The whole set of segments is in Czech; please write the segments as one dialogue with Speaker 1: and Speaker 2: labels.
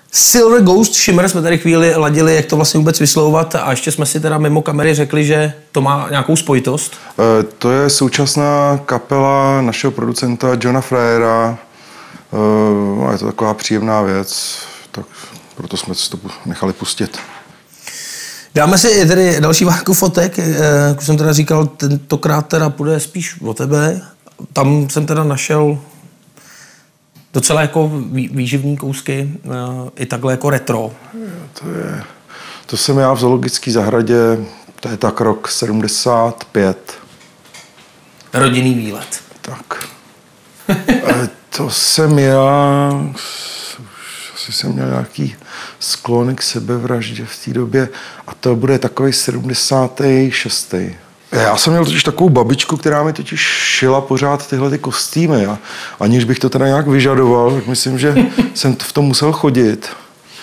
Speaker 1: Silver Ghost Shimmer jsme tady chvíli ladili, jak to vlastně vůbec vyslovovat a ještě jsme si teda mimo kamery řekli, že to má nějakou spojitost.
Speaker 2: To je současná kapela našeho producenta Johna Fryera. Je to taková příjemná věc, tak proto jsme si to nechali pustit.
Speaker 1: Dáme si tedy další várku fotek, jak jsem teda říkal, tentokrát teda půjde spíš o tebe. Tam jsem teda našel docela jako výživní kousky, i takhle jako retro.
Speaker 2: To jsem já v zoologické zahradě, to je tak rok 75.
Speaker 1: Rodinný výlet.
Speaker 2: Tak. To jsem já, asi jsem měl nějaký sklony k sebevraždě v té době a to bude takový 76. Já jsem měl totiž takovou babičku, která mi totiž šila pořád tyhle ty kostýmy a aniž bych to teda nějak vyžadoval, tak myslím, že jsem v tom musel chodit.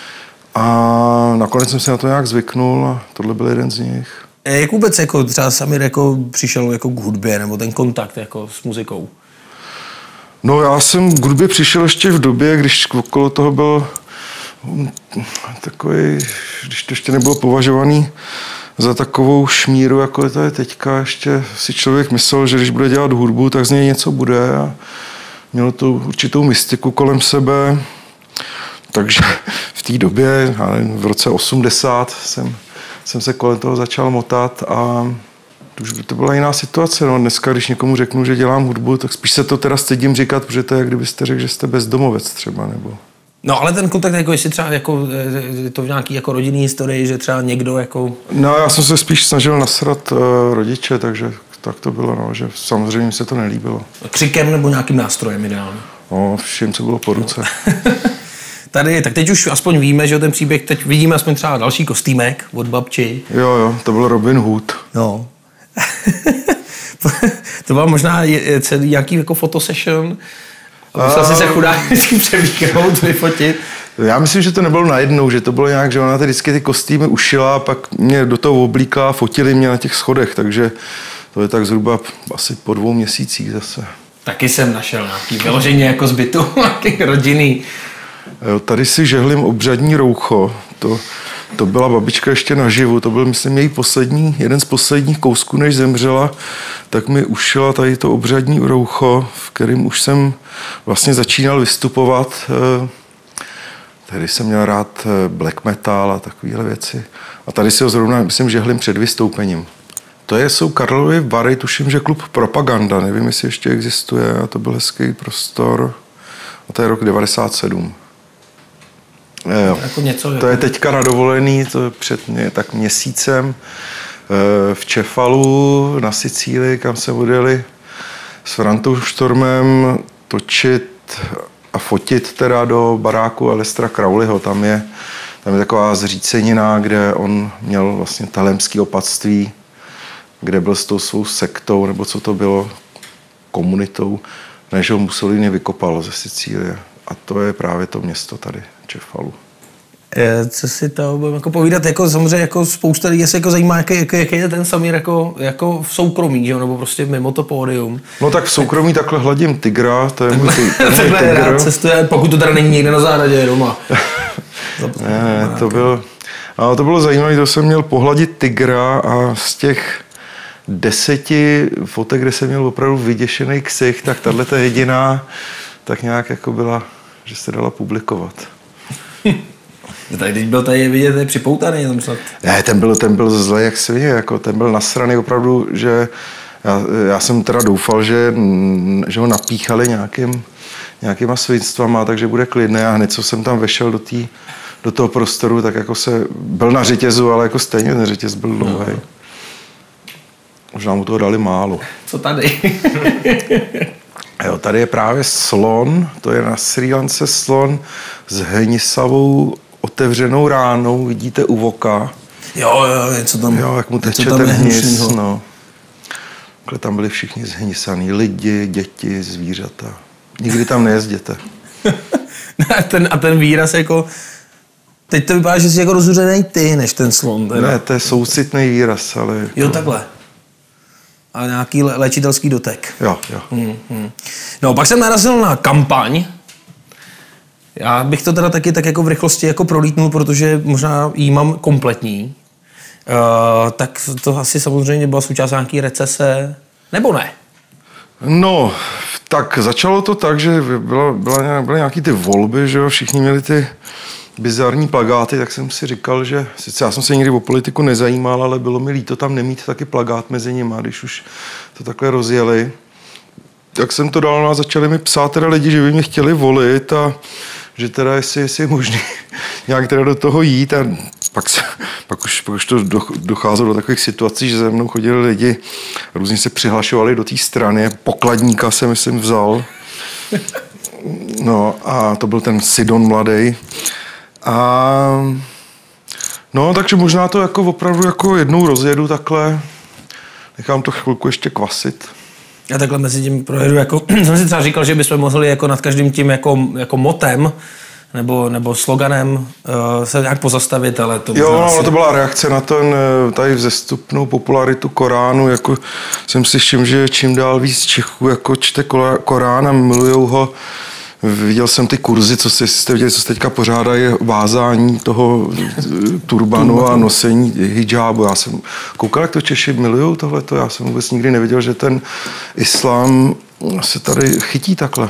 Speaker 2: A nakonec jsem se na to nějak zvyknul a tohle byl jeden z nich.
Speaker 1: Jak vůbec jako třeba Samir jako přišel jako k hudbě nebo ten kontakt jako s muzikou?
Speaker 2: No já jsem k hudbě přišel ještě v době, když okolo toho byl takový, když to ještě nebylo považovaný za takovou šmíru, jako to je teďka. Ještě si člověk myslel, že když bude dělat hudbu, tak z něj něco bude a mělo to určitou mystiku kolem sebe. Takže v té době, v roce 80 jsem se kolem toho začal motat a to byla jiná situace. No, dneska, když někomu řeknu, že dělám hudbu, tak spíš se to teda stydím říkat, protože to je, jak kdybyste řekl, že jste bezdomovec třeba, nebo...
Speaker 1: No, ale ten kontakt, jako jestli třeba jako, to v nějaký jako rodinný historii, že třeba někdo jako...
Speaker 2: No, já jsem se spíš snažil nasrat rodiče, takže tak to bylo, no, že samozřejmě se to nelíbilo.
Speaker 1: Křikem nebo nějakým nástrojem ideálně?
Speaker 2: No, všem, co bylo po ruce.
Speaker 1: No. Tady, tak teď už aspoň víme, že ten příběh, teď vidíme aspoň třeba další kostýmek od babči.
Speaker 2: Jo, to byl Robin Hood.
Speaker 1: No. To byla možná celý nějaký jako fotosession. Musel si se chudák vždycky převlíknout, vyfotit.
Speaker 2: Já myslím, že to nebylo najednou, že to bylo nějak, že ona vždycky ty kostýmy ušila a pak mě do toho oblíkla a fotili mě na těch schodech, takže to je tak zhruba asi po 2 měsících zase.
Speaker 1: Taky jsem našel nějaký vyloženě jako zbytu, nějaký rodinný.
Speaker 2: Jo, tady si žehlím obřadní roucho. To byla babička ještě naživu, to byl, myslím, její jeden z posledních kousků, než zemřela, tak mi ušila tady to obřadní roucho, v kterém už jsem vlastně začínal vystupovat. Tady jsem měl rád black metal a takovéhle věci. A tady si ho zrovna, myslím, žehlím před vystoupením. Jsou Karlovy Vary, tuším, že klub Propaganda, nevím, jestli ještě existuje, a to byl hezký prostor. A to je rok 97. Jo.
Speaker 1: Jako něco,
Speaker 2: to je teďka na dovolený, to je před tak měsícem v Cefalu na Sicílii, kam se odjeli s Frantou Štormem točit a fotit teda do baráku Alestra Crowleyho. Tam je taková zřícenina, kde on měl vlastně talemský opatství, kde byl s tou svou sektou, nebo co to bylo, komunitou, než ho Mussolini vykopal ze Sicílie. A to je právě to město tady, Cefalu.
Speaker 1: Co si to budeme jako povídat, jako samozřejmě jako spousta lidí se jako zajímá, jaký je ten Samir jako v soukromí, že? Nebo prostě mimo to pódium.
Speaker 2: No tak v soukromí takhle hladím tygra, to je můj
Speaker 1: takhle rád cestuje, pokud to teda není někde na zahradě doma.
Speaker 2: Ne, to bylo zajímavé, to jsem měl pohladit tygra a z těch 10 fotek, kde jsem měl opravdu vyděšený ksich, tak tato jediná tak nějak jako byla, že se dala publikovat.
Speaker 1: Tak teď byl tady vidět, je připoutaný. Tam snad. Ne,
Speaker 2: ten byl zlej jak svině, jako ten byl nasraný opravdu, že já jsem teda doufal, že ho napíchali nějakýma svinstvama, takže bude klidné a hned, co jsem tam vešel do toho prostoru, tak jako byl na řetězu, ale jako stejně ten řetěz byl dlouhý. No. Možná mu toho dali málo.
Speaker 1: Co tady?
Speaker 2: Jo, tady je právě slon, to je na Srí Lance slon s hnisavou otevřenou ránou, vidíte u voka.
Speaker 1: Jo, něco tam.
Speaker 2: Jo, jak mu teče ten hnis, no. Takhle tam byli všichni zhnisaný, lidi, děti, zvířata. Nikdy tam nejezděte.
Speaker 1: a ten výraz jako, teď to vypadá, že jsi jako rozuřenej ty, než ten slon. Teda.
Speaker 2: Ne, to je soucitný výraz, ale... Jako...
Speaker 1: Jo, takhle. A nějaký léčitelský dotek.
Speaker 2: Jo.
Speaker 1: No, pak jsem narazil na kampaň. Já bych to teda taky tak jako v rychlosti jako prolítnul, protože možná jí mám kompletní. Tak to asi samozřejmě byla součást nějaký recese, nebo ne?
Speaker 2: No, tak začalo to tak, že byly nějaký ty volby, že jo, všichni měli ty bizarní plakáty, tak jsem si říkal, že sice já jsem se nikdy o politiku nezajímal, ale bylo mi líto tam nemít taky plakát mezi nimi, když už to takhle rozjeli. Tak jsem to dal a začali mi psát teda lidi, že by mě chtěli volit a že teda jestli je možný nějak teda do toho jít a pak už to docházelo do takových situací, že za mnou chodili lidi, různě se přihlašovali do té strany, pokladníka jsem myslím vzal. No a to byl ten Sidon mladý. A no, takže možná to jako opravdu jako jednou rozjedu takhle, nechám to chvilku ještě kvasit.
Speaker 1: Já takhle mezi tím projedu, jako, jsem si třeba říkal, že bychom mohli jako nad každým tím jako motem nebo sloganem se nějak pozastavit, ale to
Speaker 2: jo, asi... to byla reakce na ten tady vzestupnou popularitu Koránu, jako jsem si všiml, že čím dál víc Čechů jako čte Korán a milujou ho. Viděl jsem ty kurzy, co jste viděli, co se teďka pořádají, vázání toho turbanu a nosení hijábu. Já jsem koukal, jak to Češi milujou tohleto. Já jsem vůbec nikdy neviděl, že ten islám se tady chytí takhle.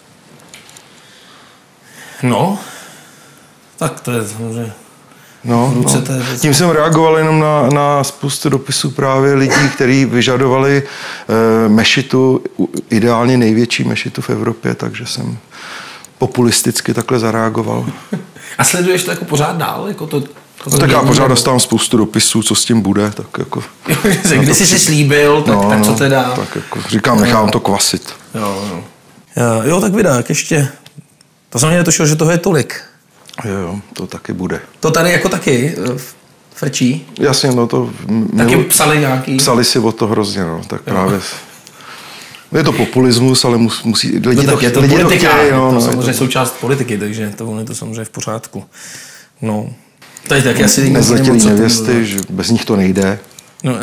Speaker 1: No, tak to je samozřejmě...
Speaker 2: No. Tím jsem reagoval jenom na spoustu dopisů právě lidí, kteří vyžadovali mešitu, ideálně největší mešitu v Evropě, takže jsem populisticky takhle zareagoval.
Speaker 1: A sleduješ to jako pořád dál? Jako to
Speaker 2: tak já pořád dostávám spoustu dopisů, co s tím bude. Tak jako,
Speaker 1: když jsi slíbil, tak co teda?
Speaker 2: Tak jako, říkám, nechám to kvasit.
Speaker 1: Jo, tak vydák ještě. To jsem mě netušil, že toho je tolik.
Speaker 2: Jo, to taky bude.
Speaker 1: To tady jako taky frčí?
Speaker 2: Jasně, no to...
Speaker 1: Taky psali nějaký?
Speaker 2: Psali si o to hrozně, no, tak právě... Je to populismus, ale musí... Lidi
Speaker 1: no, tak je to
Speaker 2: lidi
Speaker 1: politika,
Speaker 2: to chtějí,
Speaker 1: to samozřejmě součást politiky, takže to je to samozřejmě v pořádku. No, tady taky asi...
Speaker 2: Nezletělý nevěsty, že bez nich to nejde.
Speaker 1: No.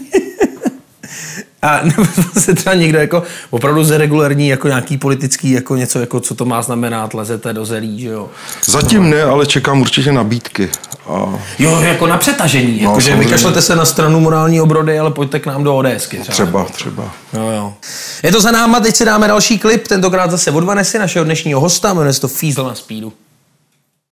Speaker 1: A nebo se třeba někdo jako opravdu zeregulární jako nějaký politický jako něco, jako co to má znamenat, lezete do zelí, že jo?
Speaker 2: Zatím ne, ale čekám určitě nabídky. A...
Speaker 1: Jo, jako na přetažení,
Speaker 2: no,
Speaker 1: jakože vykašlete se na stranu morální obrody, ale pojďte k nám do ODSky.
Speaker 2: Třeba.
Speaker 1: Jo. Je to za náma, teď si dáme další klip, tentokrát zase od Vanessy, našeho dnešního hosta, jmenuje se to Fízl na speedu.